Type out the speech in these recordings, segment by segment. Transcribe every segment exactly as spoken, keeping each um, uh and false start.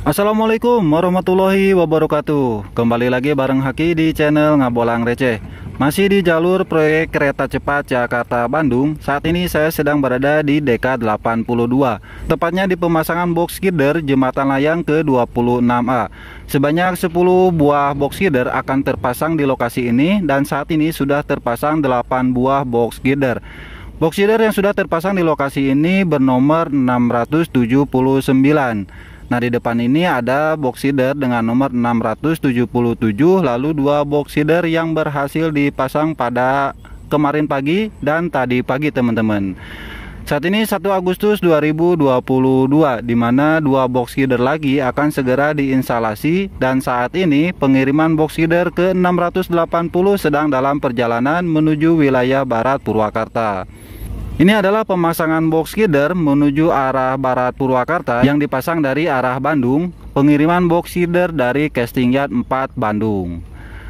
Assalamualaikum warahmatullahi wabarakatuh. Kembali lagi bareng Haki di channel Ngabolang Receh. Masih di jalur proyek kereta cepat Jakarta-Bandung. Saat ini saya sedang berada di D K delapan puluh dua, tepatnya di pemasangan box girder jembatan layang ke dua puluh enam A. Sebanyak sepuluh buah box girder akan terpasang di lokasi ini, dan saat ini sudah terpasang delapan buah box girder. Box girder yang sudah terpasang di lokasi ini bernomor enam ratus tujuh puluh sembilan. Nah, di depan ini ada box girder dengan nomor enam ratus tujuh puluh tujuh, lalu dua box girder yang berhasil dipasang pada kemarin pagi dan tadi pagi, teman-teman. Saat ini satu Agustus dua ribu dua puluh dua, di mana dua box girder lagi akan segera diinstalasi, dan saat ini pengiriman box girder ke enam ratus delapan puluh sedang dalam perjalanan menuju wilayah Barat Purwakarta. Ini adalah pemasangan box girder menuju arah Barat Purwakarta yang dipasang dari arah Bandung. Pengiriman box girder dari Casting Yard empat Bandung.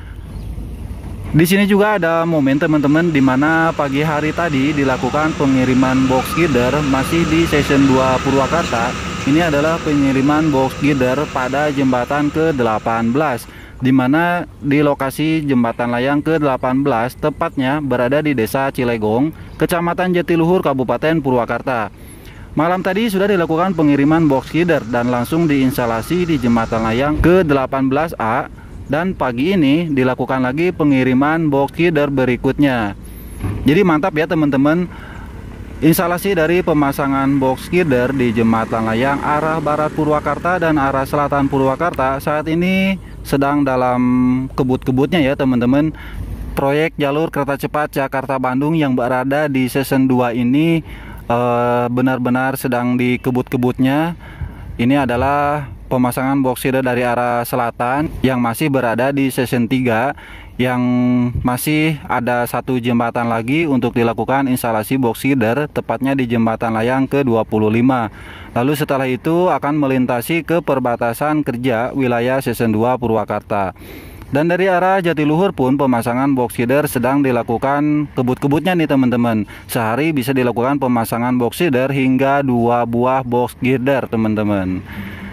Di sini juga ada momen, teman-teman, di mana pagi hari tadi dilakukan pengiriman box girder masih di Season dua Purwakarta. Ini adalah pengiriman box girder pada jembatan ke delapan belas, di mana di lokasi jembatan layang ke delapan belas tepatnya berada di Desa Cilegong, Kecamatan Jatiluhur, Kabupaten Purwakarta. Malam tadi sudah dilakukan pengiriman box girder dan langsung diinstalasi di jembatan layang ke delapan belas A, dan pagi ini dilakukan lagi pengiriman box girder berikutnya. Jadi mantap ya, teman-teman. Instalasi dari pemasangan box girder di jembatan layang arah Barat Purwakarta dan arah Selatan Purwakarta saat ini sedang dalam kebut-kebutnya ya, teman-teman. Proyek jalur kereta cepat Jakarta-Bandung yang berada di Season dua ini benar-benar eh, sedang di kebut-kebutnya. Ini adalah pemasangan box girder dari arah selatan yang masih berada di Season tiga, yang masih ada satu jembatan lagi untuk dilakukan instalasi box girder, tepatnya di jembatan layang ke dua puluh lima. Lalu setelah itu akan melintasi ke perbatasan kerja wilayah Season dua Purwakarta. Dan dari arah Jatiluhur pun pemasangan box girder sedang dilakukan kebut-kebutnya nih, teman-teman. Sehari bisa dilakukan pemasangan box girder hingga dua buah box girder, teman-teman.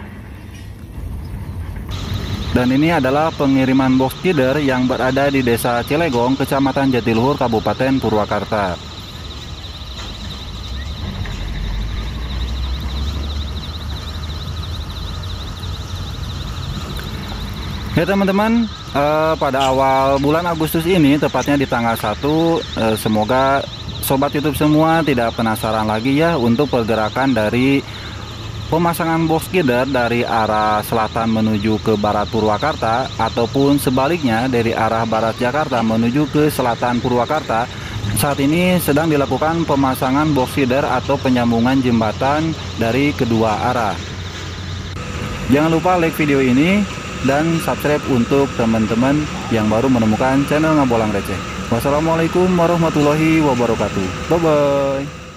Dan ini adalah pengiriman box girder yang berada di Desa Cilegong, Kecamatan Jatiluhur, Kabupaten Purwakarta. Ya, teman-teman, eh, pada awal bulan Agustus ini, tepatnya di tanggal satu, eh, semoga sobat YouTube semua tidak penasaran lagi ya untuk pergerakan dari pemasangan box girder dari arah selatan menuju ke Barat Purwakarta, ataupun sebaliknya dari arah Barat Jakarta menuju ke Selatan Purwakarta. Saat ini sedang dilakukan pemasangan box girder atau penyambungan jembatan dari kedua arah. Jangan lupa like video ini dan subscribe untuk teman-teman yang baru menemukan channel Ngabolang Receh. Wassalamualaikum warahmatullahi wabarakatuh. Bye bye.